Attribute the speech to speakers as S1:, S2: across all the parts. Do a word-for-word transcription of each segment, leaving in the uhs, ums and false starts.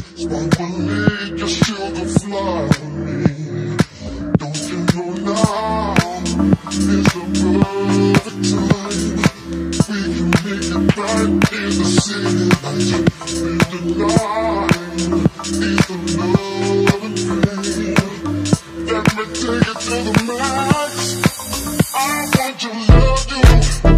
S1: Sparkling, your sugar fly with me. Don't you know now is the perfect time? We can make it right in the city light. In the night, is the love and pain. Let me take it to the max. I want to love you.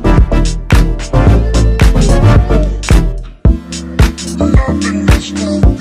S1: Nothing is